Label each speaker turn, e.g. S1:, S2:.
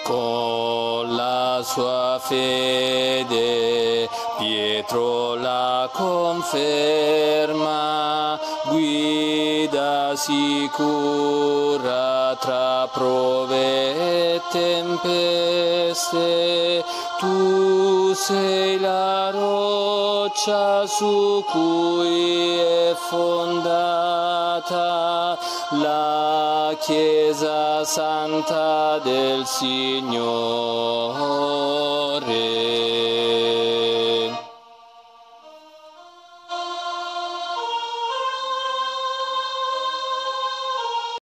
S1: Con la sua fede Pietro la conferma, guida sicura tra prove e tempeste. Tu sei la roccia su cui è fondata la Chiesa Santa del Signore.